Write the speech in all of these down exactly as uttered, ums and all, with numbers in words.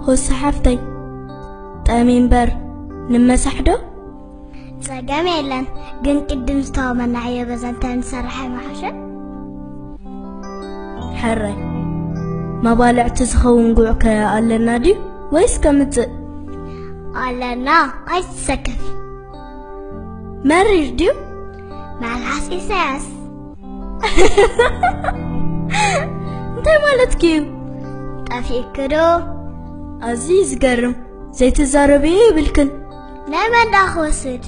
خوص حفتي تأمين بر نمسح دو تساقامي إلان قن قدم ستوى من نعيه بزنتان سرحي محشا حري ما بالع تسخون قوعك يا ألنا دي ويس كمت ألنا أي تسكف مرير ديو مع العاس إساس انتي مالتكيو تفكرو عزيز قرم زي تزاربي بالكن نعم داخو سد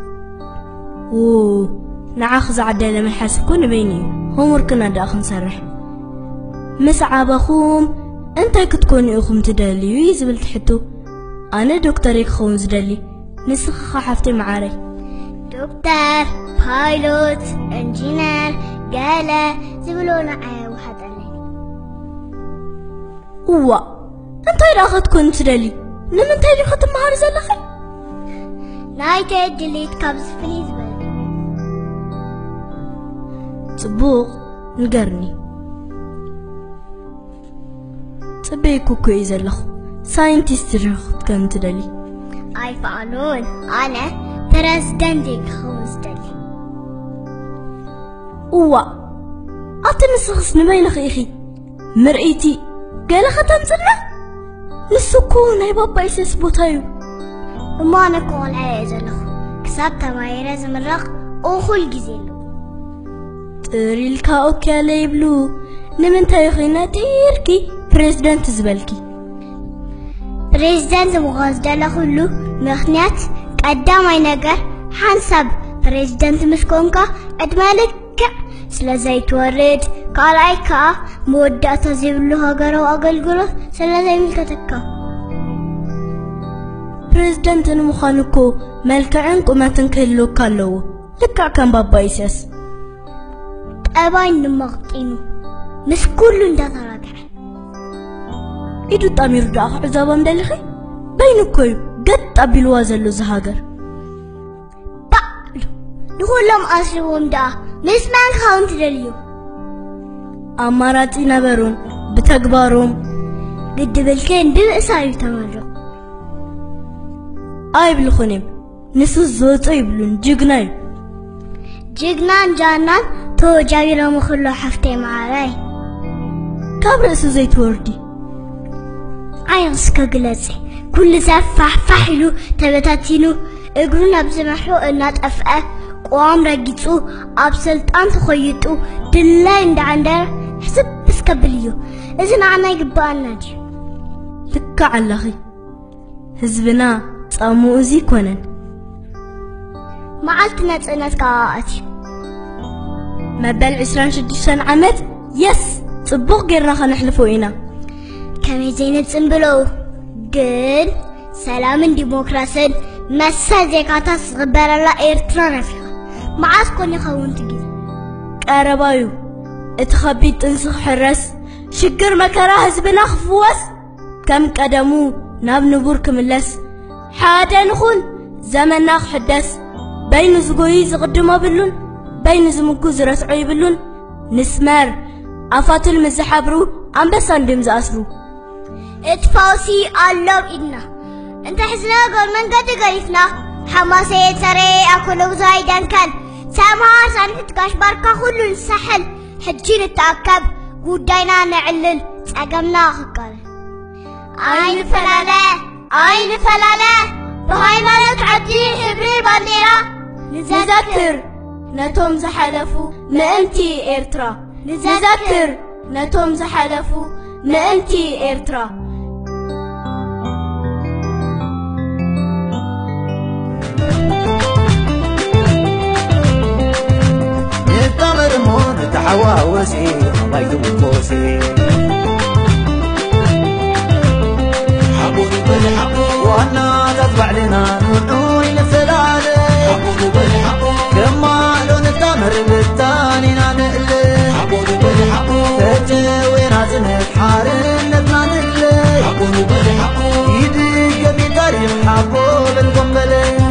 اوه نعاخذ عدالة من حاسبكون بيني هم وركنا داخل نسرح مسعى بخوم انتي كتكوني اخوم تدالي ويزبل تحتو انا دكتوريك خوم زدالي نسخ حفتي معاري دكتور بايلوت انجينير قالة زبلونا عايا واحد علي هو انتي راخد كنت دالي لما انتي ختم مهار زلخي نايتي ديليت كابس فليز بل صبوغ نقرني صبيكو كويزة لخو ساينتيست رخد كم تدالي اي فانون انا بريزدنتك خوز دالي هو اتنسخس نبين خيخي مرئيتي قال ختم زلنا نسكون هاي بابا يسيس بوتايو وما نكون عايزة لخو كسابتا ما يرازم الرق اوخل جزيلو تري الكاو كالي بلو نمن تايخينا تيركي بريزدنت زبالكي بريزدنت مغاز دالا خلو مخنيات قدام اي نقر حنسب بريزدنت مسكونكا ادمالك سلازي تورد قالايكا مودة تزيبلو هاقرو اقلقلو سلازي ملكتكا بريزدنت نمخانكو ملكعن قماتن كيلو كالو لكع كان بابا يساس أباين نمغطينو مس كلو اندا تراجع إدو تامير داخ عزابا مدلخي بينو كويو قد أبي الوازلو زهاجر بقلو نقولهم أسلوهم دا مس مان خاونت دليو أماراتي نبرون بتكبارهم قد بالكين بمأسايو تمرو آي بالخنب نسو الزوت أيبلون جيجناي جيجنان جانان تو جايرو مخلو حفتي معاي كاب رأسو زيت وردي عينس كقلسي كل سفح فحلو تبتاتينو اقرونا بزمحو انات افقه قوام رقيتو ابسلطان تخيطو دلاي اند عندر حسب بس كبليو اذن عنا يقبالنا دي لك علخي حزبنا صامو ازي كونن معالتنا تسنات كااتي مبال عشرين شدشان عمت يس صبوغ غيرنا خنحلفو إنا كمي زينة تنبلو قل سلام ديمقراسي مسا زيكاتا صغبر الله إيرترا رفيقا معاس كوني خاون تجيز قاربايو اتخبيت انسخ حرس شكر مكرا حزبنا خفوس كم قدمو ناب نبور كملس حادا نخون زمننا حدس بين زغوي زقدما بلون بين زمكو زرسعو يبلون نسمر عفات المزحبرو عم بس عندهم زاسرو اتفاوسي الله بإدنا انت حسنا قول من قد قريفنا حماسي تري اكلو زايدان كان سامها سانت تقاش باركا خلو السحل حجين التأكب قدينا نعلل تأقمنا خقال عين فلالة عين فلالة بهاي مالك عدي حبري بانديرا نذكر نتوم زحلفو مأنتي إرترا نذكر نتوم زحلفو مأنتي إرترا يتمر مون تحواوسي ما يدوكوسي حبوني بالحبو وانا تطبع لنا نودوي لفلالي حبوني بالحبو كما لون التمر بالتاني نانقلي حبوني بالحبو تجوي نازنك حارن نتنانقلي حبوني بالحبو يدي قبي قريب حبو بالقنبلي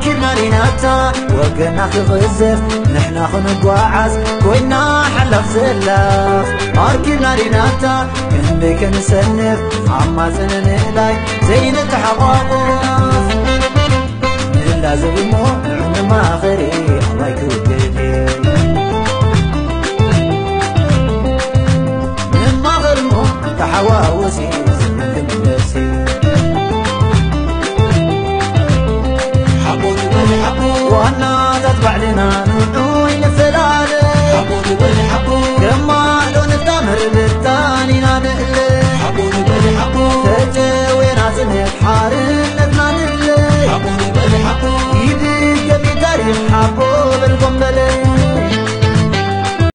أركبنا لناتا وقنا خغزف نحنا خنقواعز كوينا حلف زلاف أركبنا لناتا كندي كنسنف عمازن نهلاي زين التحقاقف لازم مو نعم ما خيري الله يكودني من ما غرمو تحواوسي زمن كنسي حبوت بني حبوت وانا تتبع لنا